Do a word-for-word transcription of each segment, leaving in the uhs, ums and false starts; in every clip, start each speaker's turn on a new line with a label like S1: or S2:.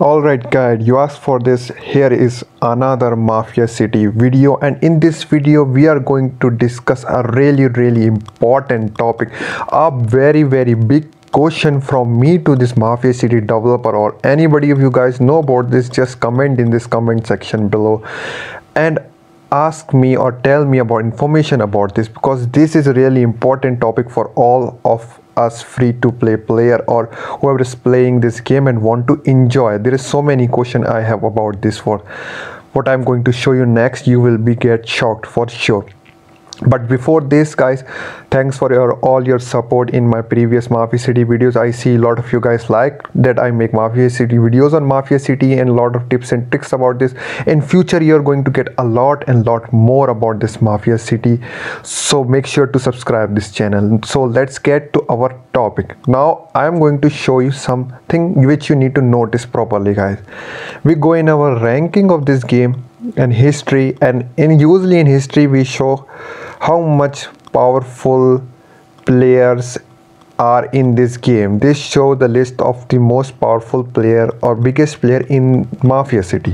S1: Alright guys, you asked for this. Here is another Mafia City video, and in this video we are going to discuss a really really important topic, a very very big question from me to this Mafia City developer, or anybody of you guys know about this, just comment in this comment section below and ask me or tell me about information about this, because this is a really important topic for all of us free to play player or whoever is playing this game and want to enjoy. There is so many questions I have about this. For what I'm going to show you next, you will be get shocked for sure. But before this guys, thanks for your all your support in my previous Mafia City videos. I see a lot of you guys like that I make Mafia City videos on Mafia City and a lot of tips and tricks about this. In future you're going to get a lot and lot more about this Mafia City, so make sure to subscribe this channel. So let's get to our topic. Now I am going to show you something which you need to notice properly guys. We go in our ranking of this game and history, and in usually in history we show how much powerful players are in this game. This show the list of the most powerful player or biggest player in Mafia City.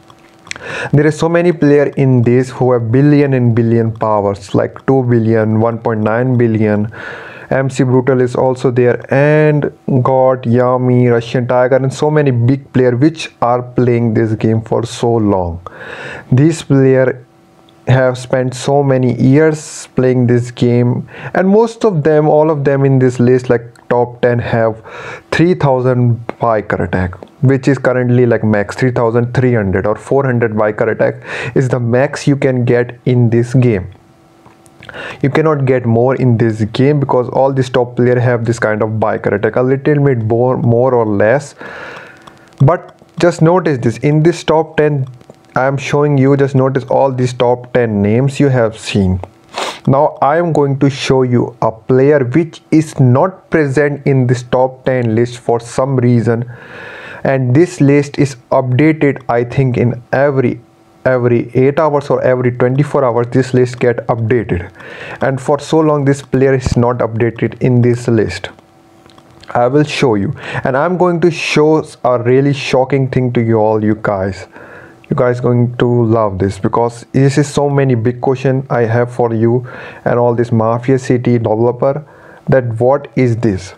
S1: There are so many players in this who have billion and billion powers, like two billion, one point nine billion. M C Brutal is also there, and God, Yami, Russian Tiger, and so many big players which are playing this game for so long. These players have spent so many years playing this game, and most of them, all of them in this list, like top ten, have three thousand biker attack, which is currently like max three thousand three hundred or four hundred biker attack is the max you can get in this game. You cannot get more in this game because all these top players have this kind of biker attack, a little bit more, more or less. But just notice this, in this top ten I am showing you, just notice all these top ten names you have seen. Now I am going to show you a player which is not present in this top ten list for some reason, and this list is updated I think in every every eight hours or every twenty-four hours. This list get updated, and for so long this player is not updated in this list. I will show you, and I'm going to show a really shocking thing to you all. You guys you guys going to love this, because this is so many big question I have for you and all this Mafia City developer, that what is this.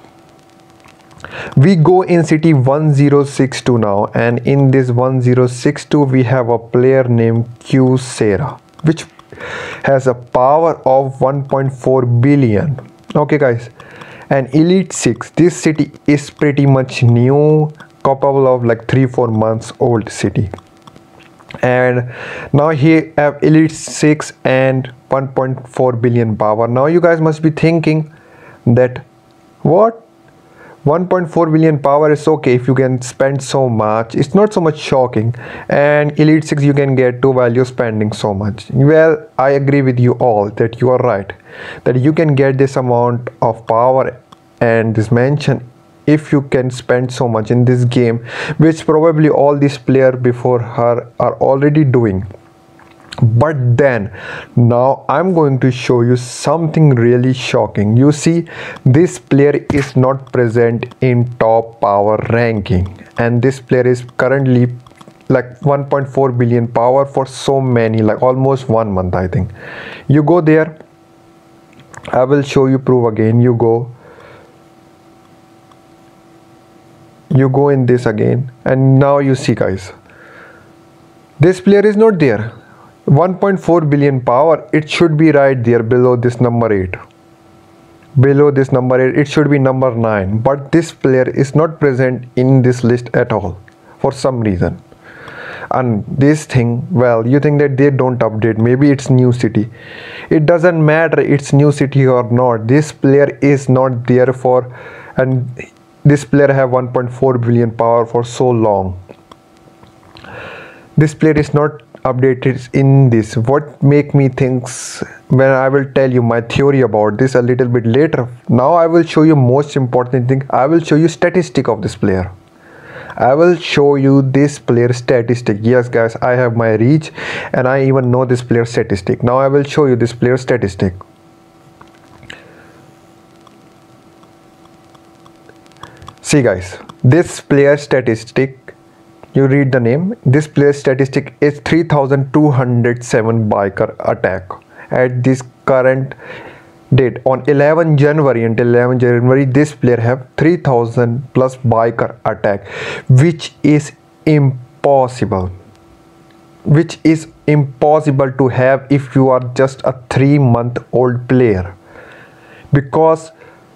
S1: We go in city one zero six two now, and in this one zero six two we have a player named Q-Sera, which has a power of one point four billion. Okay guys, and Elite six, this city is pretty much new, capable of like three four months old city, and now here have Elite six and one point four billion power. Now you guys must be thinking that what, one point four billion power is okay if you can spend so much, it's not so much shocking, and Elite six you can get to while you're spending so much. Well, I agree with you all that you are right, that you can get this amount of power and this mansion if you can spend so much in this game, which probably all these players before her are already doing. But then now I'm going to show you something really shocking. You see, this player is not present in top power ranking, and this player is currently like one point four billion power for so many, like almost one month I think. You go there, I will show you proof again. You go you go in this again, and now you see guys, this player is not there. One point four billion power, it should be right there below this number eight, below this number eight it should be number nine, but this player is not present in this list at all for some reason. And this thing, well, you think that they don't update, maybe it's new city. It doesn't matter it's new city or not, this player is not there for, and this player have one point four billion power for so long. This player is not updated in this. What make me thinks, when I will tell you my theory about this a little bit later. Now I will show you most important thing, I will show you statistic of this player. I will show you this player statistic. Yes guys, I have my reach and I even know this player statistic. Now I will show you this player statistic. See guys, this player statistic you read the name. This player's statistic is three thousand two hundred seven biker attack at this current date. On eleventh January, until eleventh January, this player have three thousand plus biker attack, which is impossible which is impossible to have if you are just a three month old player, because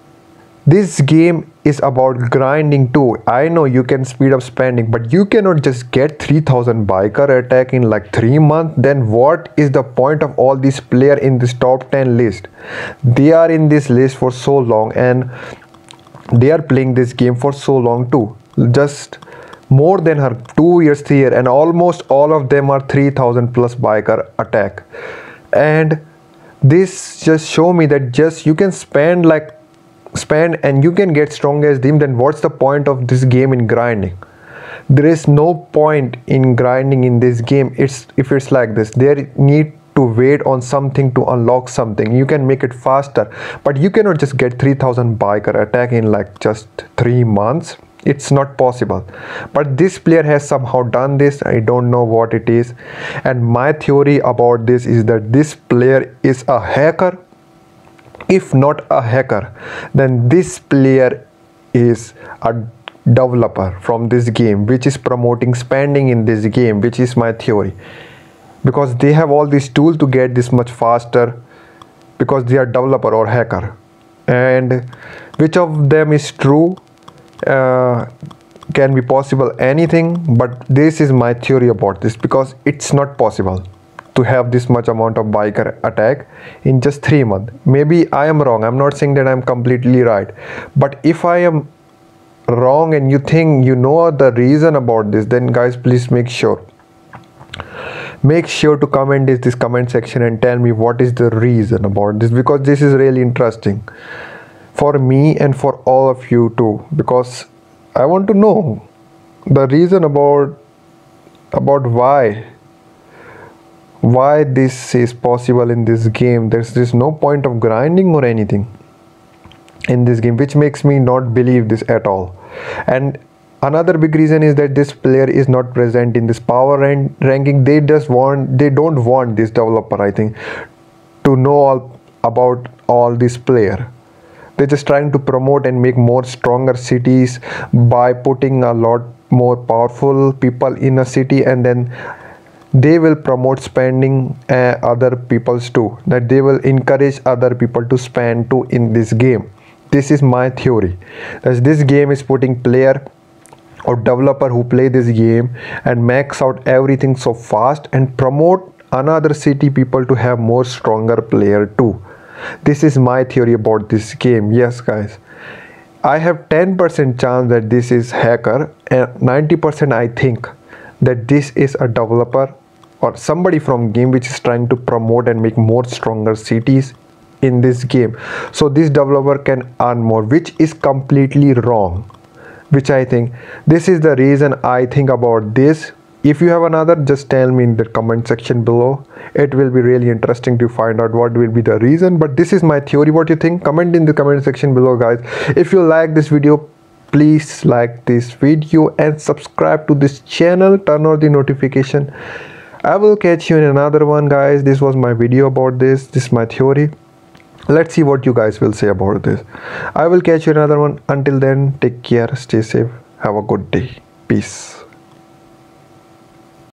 S1: this game is about grinding too. I know you can speed up spending, but you cannot just get three thousand biker attack in like three months. Then what is the point of all these players in this top ten list? They are in this list for so long and they are playing this game for so long too, just more than her two years, three years, and almost all of them are three thousand plus biker attack. And this just show me that just you can spend like spend and you can get strong as them. Then what's the point of this game in grinding? There is no point in grinding in this game. It's if it's like this, there need to wait on something to unlock something. You can make it faster, but you cannot just get three thousand biker attack in like just three months. It's not possible. But this player has somehow done this. I don't know what it is, and my theory about this is that this player is a hacker. If not a hacker, then this player is a developer from this game, which is promoting spending in this game, which is my theory, because they have all these tools to get this much faster, because they are developer or hacker. And which of them is true uh, can be possible, anything, but this is my theory about this, because it's not possible to have this much amount of biker attack in just three months. Maybe I am wrong. I'm not saying that I'm completely right, but if I am wrong and you think you know the reason about this, then guys, please make sure make sure to comment this this comment section and tell me what is the reason about this, because this is really interesting for me and for all of you too, because I want to know the reason about about why why this is possible in this game. There's there's no point of grinding or anything in this game, which makes me not believe this at all. And another big reason is that this player is not present in this power rank ranking. They just want they don't want this developer, I think, to know all about all this player. They're just trying to promote and make more stronger cities by putting a lot more powerful people in a city, and then they will promote spending uh, other people's too, that they will encourage other people to spend too in this game. This is my theory, that this game is putting player or developer who play this game and max out everything so fast and promote another city people to have more stronger player too. This is my theory about this game. Yes guys, I have ten percent chance that this is hacker, and ninety percent I think that this is a developer or somebody from game which is trying to promote and make more stronger cities in this game, so this developer can earn more, which is completely wrong, which I think this is the reason I think about this. If you have another, just tell me in the comment section below. It will be really interesting to find out what will be the reason, but this is my theory. What you think? Comment in the comment section below guys. If you like this video, please like this video and subscribe to this channel, turn on the notification. I will catch you in another one guys. This was my video about this. This is my theory. Let's see what you guys will say about this. I will catch you in another one. Until then, take care, stay safe, have a good day, peace.